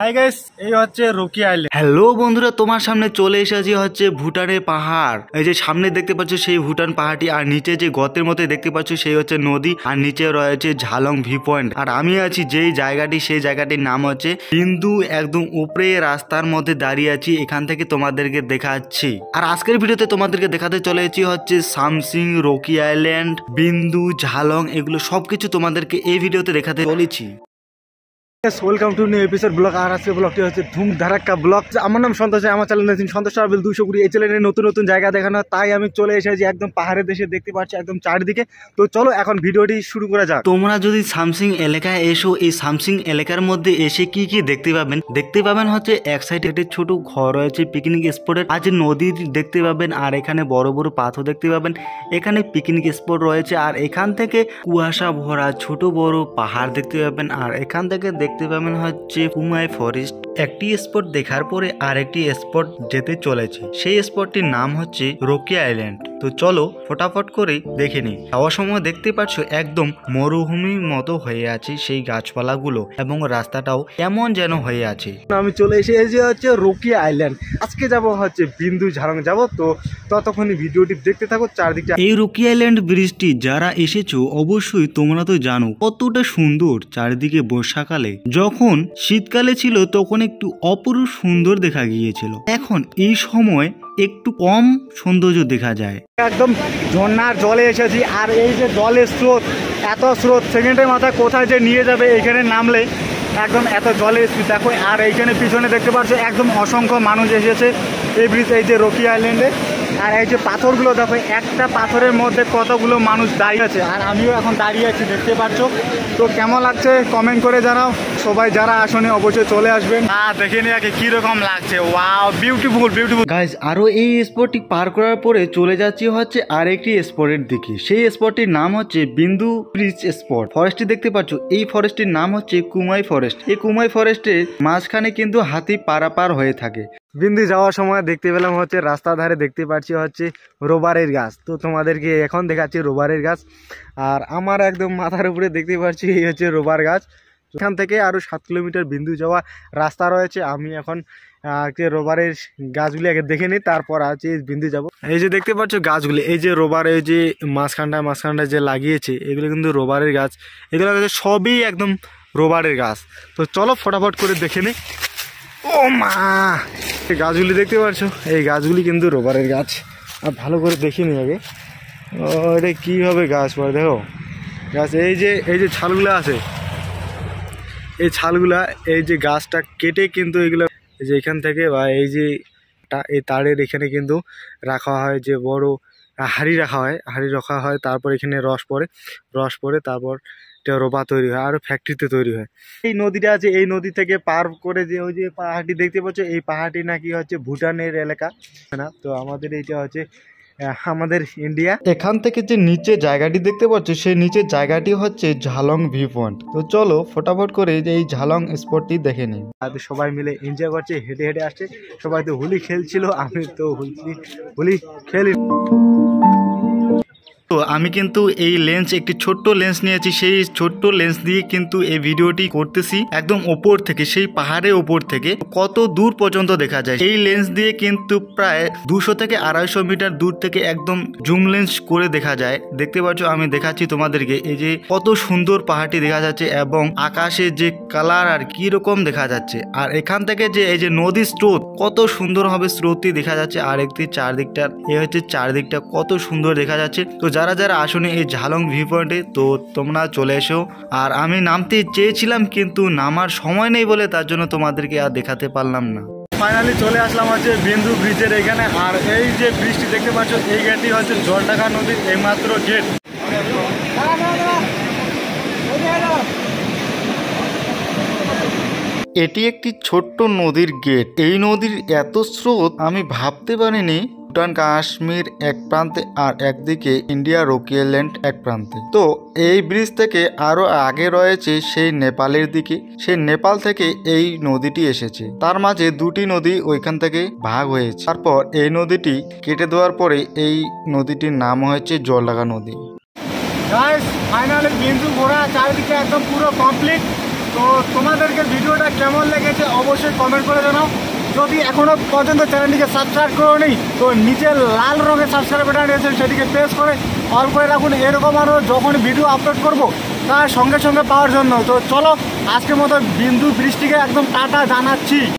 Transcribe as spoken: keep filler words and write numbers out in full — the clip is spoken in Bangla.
হাই গাইস, এই হচ্ছে রকি আইল্যান্ড। হ্যালো বন্ধুরা, তোমার সামনে চলে এসেছি হচ্ছে ভুটানের পাহাড়। এই যে সামনে দেখতে পাচ্ছ সেই ভুটান পাহাড়টি, আর নিচে যে গর্তের মধ্যে দেখতে পাচ্ছ সেই হচ্ছে নদী, আর নিচে রয়েছে ঝালং ভিউ পয়েন্ট। আর আমি আছি যেই জায়গাটি, সেই জায়গাটির নাম হচ্ছে বিন্দু। একদম উপরে রাস্তার মধ্যে দাঁড়িয়ে আছি, এখান থেকে তোমাদেরকে দেখাচ্ছি। আর আজকের ভিডিওতে তোমাদেরকে দেখাতে চলেছি হচ্ছে সামসিং, রকি আইল্যান্ড, বিন্দু, ঝালং, এগুলো সবকিছু তোমাদেরকে এই ভিডিওতে দেখাতে চলেছি। Welcome to new episode blog. আর আজকে ব্লগটি হচ্ছে ধুম ধারাক্কা ব্লগ। আমার নাম সন্তোষ, আমার চ্যানেল নতুন সন্তোষ ট্রাভেল দুশো কুড়ি। এই চ্যানেলে নতুন নতুন জায়গা দেখানো, তাই আমি চলে এসেছি একদম পাহাড়ের দেশে, দেখতে পাচ্ছি একদম চারিদিকে। তো চলো এখন ভিডিওটি শুরু করা যাক। তোমরা যদি সামসিং এলাকায় এসো, এই সামসিং এলাকার মধ্যে এসে কি কি দেখতে পাবেন দেখতে পাবেন হচ্ছে এক সাইডে একটি ছোট ঘর রয়েছে পিকনিক স্পটের, আজ নদী দেখতে পাবেন, আর এখানে বড় বড় পাথর দেখতে পাবেন। এখানে পিকনিক স্পট রয়েছে, আর এখান থেকে কুয়াশা ভরা ছোট বড় পাহাড় দেখতে পাবেন। আর এখান থেকে দেখতে পাবেন হচ্ছে কুমাই ফরেস্ট। একটি স্পট দেখার পরে আর একটি স্পট যেতে চলেছে, সেই স্পটটির নাম হচ্ছে রকি আইল্যান্ড। তো চলো ফটাফট করে দেখে নিই। যাওয়ার সময় দেখতে পাচ্ছ একদম মরুভূমির মতো হয়ে আছে সেই গাছপালাগুলো, এবং রাস্তাটাও কেমন যেন হয়ে আছে। আমি চলে এসেছি হচ্ছে রকি আইল্যান্ড। আজকে যাব হচ্ছে বিন্দু, ঝালং যাব। তো ততক্ষণই ভিডিওটি দেখতে থাকো চারদিকটা। এই রকি আইল্যান্ড ব্রিজটি যারা এসেছো অবশ্যই তোমরা তো জানো কতটা সুন্দর চারিদিকে। বর্ষাকালে যখন শীতকালে ছিল তখন একটু অপরূপ সুন্দর দেখা গিয়েছিল, এখন এই সময় একটু কম সৌন্দর্য দেখা যায়। একদম ঝর্ণার জলে এসেছি, আর এই যে জলের স্রোত, এত স্রোত, সেকেন্ডের মাথায় কোথায় যে নিয়ে যাবে এখানে নামলে। একদম এত জলের স্পিড দেখো। আর এইখানে পিছনে দেখতে পাচ্ছ একদম অসংখ্য মানুষ এসেছে এই ব্রিজ, এই যে রকি আইল্যান্ডে। আর এই যে পাথরগুলো দেখো, একটা পাথরের মধ্যে কতগুলো মানুষ দাঁড়িয়ে আছে, আর আমিও এখন দাঁড়িয়ে আছি দেখতে পাচ্ছ। তো কেমন লাগছে কমেন্ট করে জানাও। সবাই যারা আসনে অবশ্যই চলে আসবেন। হ্যাঁ, দেখে নিয়ে আগে কিরকম লাগছে। Wow, beautiful beautiful guys. আরো এই স্পটটি পার করার পরে চলে যাচ্ছি হচ্ছে আরেকটি স্পটের দিকে। সেই স্পটটির নাম হচ্ছে বিন্দু ব্রিজ স্পট। ফরেস্টটি দেখতে পাচ্ছ, এই ফরেস্টটির নাম হচ্ছে কুমাই ফরেস্ট। এই কুমাই ফরেস্টের মাঝখানে কিন্তু হাতি পারাপার হয়ে থাকে। বিন্দু যাওয়ার সময় দেখতে পেলাম হচ্ছে রাস্তার ধারে দেখতে পাচ্ছি হচ্ছে রবারের গাছ। তো তোমাদেরকে এখন দেখাচ্ছি রবারের গাছ। আর আমার একদম মাথার উপরে দেখতে পাচ্ছি এই হচ্ছে রবার গাছ। এখান থেকে আরও সাত কিলোমিটার বিন্দু যাওয়া রাস্তা রয়েছে। আমি এখন রবারের গাছগুলি আগে দেখে নিই, তারপর আছে বিন্দু যাব। এই যে দেখতে পাচ্ছ গাছগুলি, এই যে রবার, এই যে মাঝখানটা মাঝখানটা যে লাগিয়েছে, এগুলো কিন্তু রবারের গাছ। এগুলো সবই একদম রবারের গাছ। তো চলো ফটাফট করে দেখে নিই। ও মা, এই গাছগুলি দেখতে পাচ্ছ, এই গাছগুলি কিন্তু রবারের গাছ। আর ভালো করে দেখিনি আগে ও এটা কীভাবে গাছ পড়ে। দেখো গাছ, এই যে এই যে ছালগুলো আছে, এই ছালগুলা এই যে গাছটা কেটে কিন্তু এগুলো এই যে এখান থেকে বা এই যে এই তারের এখানে কিন্তু রাখা হয়, যে বড় হাঁড়ি রাখা হয়, হাঁড়ি রাখা হয়। তারপর এখানে রস পড়ে, রস পড়ে তারপর এটা রোবা তৈরি হয়, আরও ফ্যাক্টরিতে তৈরি হয়। এই নদীটা আছে, এই নদী থেকে পার করে যে ওই যে পাহাড়টি দেখতে পাচ্ছ, এই পাহাড়টি নাকি হচ্ছে ভুটানের এলাকা না। তো আমাদের এইটা হচ্ছে আমাদের ইন্ডিয়া। এখান থেকে যে নিচে জায়গাটি দেখতে পাচ্ছ, সেই নিচের জায়গাটি হচ্ছে ঝালং ভিউ পয়েন্ট। তো চলো ফটাফট করে যে এই ঝালং স্পটটি দেখে নিই। আর সবাই মিলে এনজয় করছে, হেঁটে হেঁটে আসছে। সবাই তো হোলি খেলছিল, আমি তো হোলি হোলি খেলি। তো আমি কিন্তু এই লেন্স, একটি ছোট্ট লেন্স নিয়েছি, সেই ছোট্ট লেন্স দিয়ে কিন্তু এই ভিডিওটি করতেছি একদম ওপর থেকে, সেই পাহাড়ের ওপর থেকে কত দূর পর্যন্ত দেখা যায়। এই লেন্স দিয়ে কিন্তু প্রায় দুশো থেকে আড়াইশো মিটার দূর থেকে একদম জুম লেন্স করে দেখা যায়। দেখতে পাচ্ছ, আমি দেখাচ্ছি তোমাদেরকে, এই যে কত সুন্দর পাহাড়টি দেখা যাচ্ছে, এবং আকাশে যে কালার আর কি রকম দেখা যাচ্ছে। আর এখান থেকে যে এই যে নদীর স্রোত, কত সুন্দর হবে স্রোতটি দেখা যাচ্ছে। আর একটি চারদিকটা, এ হচ্ছে চারদিকটা কত সুন্দর দেখা যাচ্ছে। তো যারা যারা আসুন এই ঝালং ভিউ পয়েন্টে, তো তোমরা চলে এসো। আর আমি নামতে চেয়েছিলাম কিন্তু নামার সময় নেই বলে তার জন্য তোমাদেরকে আর দেখাতে পারলাম না। ফাইনালি চলে আসলাম হচ্ছে বিন্দু ব্রিজের এখানে। আর এই যে ব্রিজটি দেখতে পাচ্ছ, এই গেটটি হচ্ছে জলঢাকা নদীর এইমাত্র গেট। এটি একটি ছোট্ট নদীর গেট। এই নদীর এত স্রোত আমি ভাবতে পারিনি। ভুটান কাশ্মীর এক প্রান্তে, আর একদিকে ইন্ডিয়া রকি আইল্যান্ড এক প্রান্তে। তো এই ব্রিজ থেকে আরো আগে রয়েছে সেই নেপালের দিকে, সেই নেপাল থেকে এই নদীটি এসেছে। তার মাঝে দুটি নদী ওইখান থেকে ভাগ হয়েছে। তারপর এই নদীটি কেটে দেওয়ার পরে এই নদীটির নাম হয়েছে জলঢাকা নদী। গাইস, ফাইনালি বিন্দু ঘোরা চারিদিকে একদম পুরো কমপ্লিট। তো তোমাদেরকে ভিডিওটা কেমন লেগেছে অবশ্যই কমেন্ট করে জানাও। যদি এখনও পর্যন্ত চ্যানেলটিকে সাবস্ক্রাইব করো নি তো নিচে লাল রঙের সাবস্ক্রাইব বাটন রয়েছে, সেটিকে প্রেস করে অল করে রাখুন, এরকম আরও যখন ভিডিও আপলোড করব তার সঙ্গে সঙ্গে পাওয়ার জন্য। তো চলো আজকের মতো বিন্দু বৃষ্টিকে একদম টাটা জানাচ্ছি।